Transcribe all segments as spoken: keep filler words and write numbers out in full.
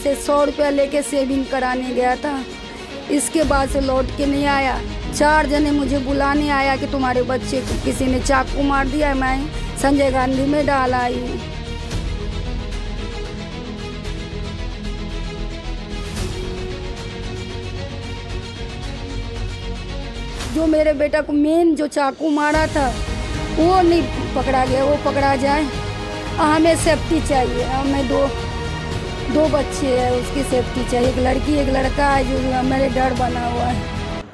से सौ रुपया लेके सेविंग कराने गया था। इसके बाद से लौट के नहीं आया। चार जने मुझे बुलाने आया कि तुम्हारे बच्चे को किसी ने चाकू मार दिया। मैं संजय गांधी में डाल आई हूँ। जो मेरे बेटा को मेन जो चाकू मारा था वो नहीं पकड़ा गया, वो पकड़ा जाए। हमें सेफ्टी चाहिए। हमें दो दो बच्चे हैं, उसकी सेफ्टी चाहिए। एक लड़की एक लड़का है जो मेरे डर बना हुआ है।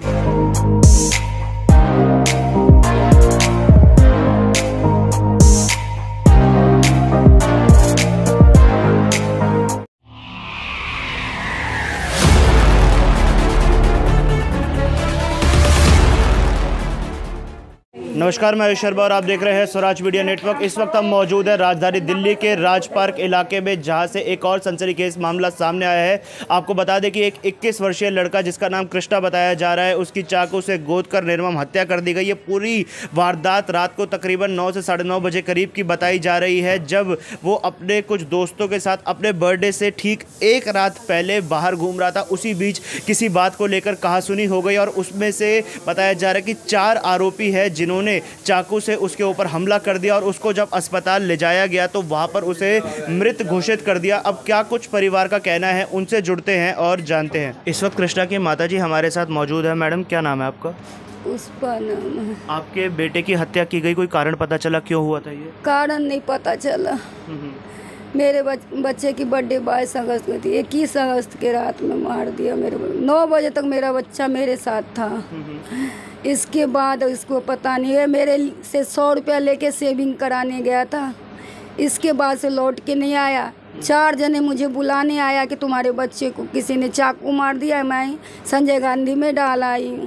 नमस्कार, मैं आयुष शर्मा और आप देख रहे हैं स्वराज मीडिया नेटवर्क। इस वक्त हम मौजूद हैं राजधानी दिल्ली के राज पार्क इलाके में, जहां से एक और सनसनीखेज मामला सामने आया है। आपको बता दें कि एक इक्कीस वर्षीय लड़का जिसका नाम कृष्णा बताया जा रहा है, उसकी चाकू से गोद कर निर्मम हत्या कर दी गई। ये पूरी वारदात रात को तकरीबन नौ से साढ़े नौ बजे करीब की बताई जा रही है, जब वो अपने कुछ दोस्तों के साथ अपने बर्थडे से ठीक एक रात पहले बाहर घूम रहा था। उसी बीच किसी बात को लेकर कहासुनी हो गई और उसमें से बताया जा रहा है कि चार आरोपी है जिन्होंने चाकू से उसके ऊपर हमला कर दिया और उसको जब अस्पताल ले जाया गया तो वहां पर उसे मृत घोषित कर दिया। अब क्या कुछ परिवार का कहना है, उनसे जुड़ते हैं और जानते हैं। इस वक्त कृष्णा की माताजी हमारे साथ मौजूद है। मैडम, क्या नाम है आपका? पुष्पा नाम है। आपके बेटे की हत्या की गई, कोई कारण पता चला क्यों हुआ था? ये कारण नहीं पता चला। मेरे बच, बच्चे की बर्थडे बाईस अगस्त को थी। इक्कीस अगस्त के रात में मार दिया मेरे। नौ बजे तक मेरा बच्चा मेरे साथ था। इसके बाद इसको पता नहीं है, मेरे से सौ रुपया लेके सेविंग कराने गया था। इसके बाद से लौट के नहीं आया। चार जने मुझे बुलाने आया कि तुम्हारे बच्चे को किसी ने चाकू मार दिया। मैं संजय गांधी में डाल आई हूँ।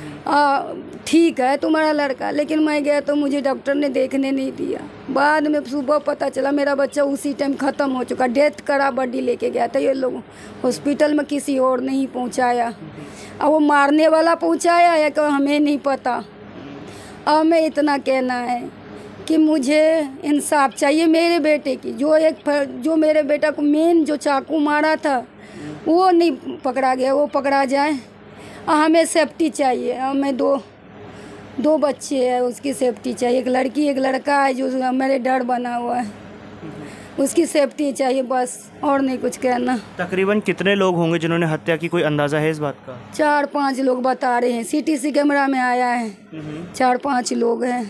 ठीक है तुम्हारा लड़का, लेकिन मैं गया तो मुझे डॉक्टर ने देखने नहीं दिया। बाद में सुबह पता चला मेरा बच्चा उसी टाइम ख़त्म हो चुका। डेथ करा बॉडी लेके गया था ये लोग हॉस्पिटल में, किसी और नहीं पहुंचाया। अब वो मारने वाला पहुंचाया या कि हमें नहीं पता। अब हमें इतना कहना है कि मुझे इंसाफ चाहिए मेरे बेटे की। जो एक जो मेरे बेटा को मेन जो चाकू मारा था वो नहीं पकड़ा गया, वो पकड़ा जाए। हमें सेफ्टी चाहिए। हमें दो दो बच्चे हैं, उसकी सेफ्टी चाहिए। एक लड़की एक लड़का है जो मेरे डर बना हुआ है, उसकी सेफ्टी चाहिए बस, और नहीं कुछ कहना। तकरीबन कितने लोग होंगे जिन्होंने हत्या की, कोई अंदाजा है इस बात का? चार पांच लोग बता रहे हैं, सीटीसी कैमरा में आया है। चार पांच लोग हैं।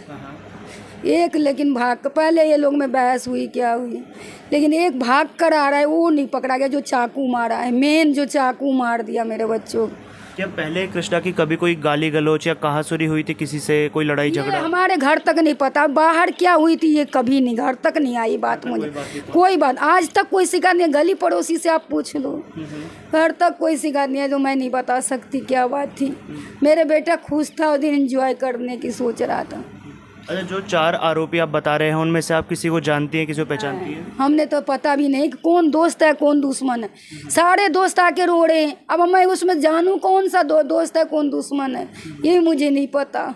एक लेकिन भाग, पहले ये लोग में बहस हुई क्या हुई, लेकिन एक भाग कर आ रहा है, वो नहीं पकड़ा गया जो चाकू मारा है। मेन जो चाकू मार दिया मेरे बच्चों को। क्या पहले कृष्णा की कभी कोई गाली गलौच या कहासुनी हुई थी किसी से, कोई लड़ाई झगड़ा? हमारे घर तक नहीं पता, बाहर क्या हुई थी ये कभी नहीं, घर तक नहीं आई बात। मुझे कोई बात आज तक कोई शिकायत नहीं। गली पड़ोसी से आप पूछ लो, घर तक कोई शिकायत नहीं है। जो मैं नहीं बता सकती क्या बात थी। मेरे बेटा खुश था, उस दिन एंजॉय करने की सोच रहा था। अच्छा, जो चार आरोपी आप बता रहे हैं उनमें से आप किसी को जानती हैं, किसी को पहचानती हैं? हमने तो पता भी नहीं कि कौन दोस्त है कौन दुश्मन है। सारे दोस्त आके रो रहे हैं। अब मैं उसमें जानूं कौन सा दो, दोस्त है कौन दुश्मन है, ये मुझे नहीं पता।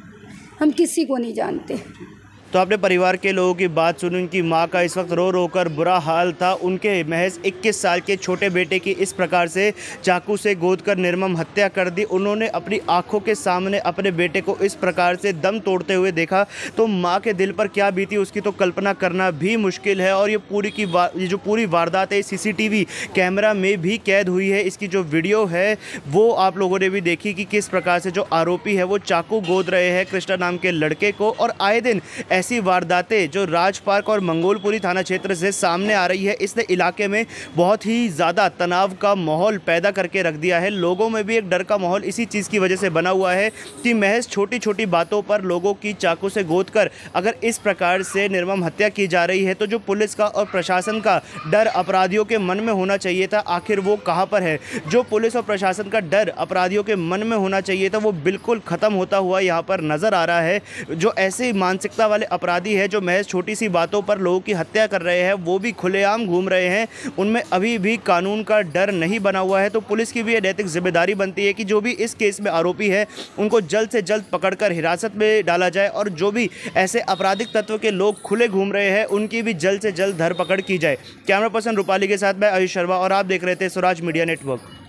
हम किसी को नहीं जानते। तो आपने परिवार के लोगों की बात सुनी। उनकी माँ का इस वक्त रो रो कर बुरा हाल था। उनके महज इक्कीस साल के छोटे बेटे की इस प्रकार से चाकू से गोद कर निर्मम हत्या कर दी। उन्होंने अपनी आंखों के सामने अपने बेटे को इस प्रकार से दम तोड़ते हुए देखा तो माँ के दिल पर क्या बीती उसकी तो कल्पना करना भी मुश्किल है। और ये पूरी की ये जो पूरी वारदात है सीसीटीवी कैमरा में भी कैद हुई है। इसकी जो वीडियो है वो आप लोगों ने भी देखी कि किस प्रकार से जो आरोपी है वो चाकू गोद रहे हैं कृष्णा नाम के लड़के को। और आए दिन ऐसी वारदातें जो राज पार्क और मंगोलपुरी थाना क्षेत्र से सामने आ रही है, इसने इलाके में बहुत ही ज़्यादा तनाव का माहौल पैदा करके रख दिया है। लोगों में भी एक डर का माहौल इसी चीज़ की वजह से बना हुआ है कि महज छोटी छोटी बातों पर लोगों की चाकू से गोद कर अगर इस प्रकार से निर्मम हत्या की जा रही है तो जो पुलिस का और प्रशासन का डर अपराधियों के मन में होना चाहिए था, आखिर वो कहाँ पर है? जो पुलिस और प्रशासन का डर अपराधियों के मन में होना चाहिए था वो बिल्कुल ख़त्म होता हुआ यहाँ पर नज़र आ रहा है। जो ऐसे मानसिकता वाले अपराधी है जो महज छोटी सी बातों पर लोगों की हत्या कर रहे हैं, वो भी खुलेआम घूम रहे हैं, उनमें अभी भी कानून का डर नहीं बना हुआ है। तो पुलिस की भी ये नैतिक जिम्मेदारी बनती है कि जो भी इस केस में आरोपी है उनको जल्द से जल्द पकड़कर हिरासत में डाला जाए और जो भी ऐसे आपराधिक तत्व के लोग खुले घूम रहे हैं उनकी भी जल्द से जल्द धरपकड़ की जाए। कैमरा पर्सन रूपाली के साथ मैं आयुष शर्मा और आप देख रहे थे स्वराज मीडिया नेटवर्क।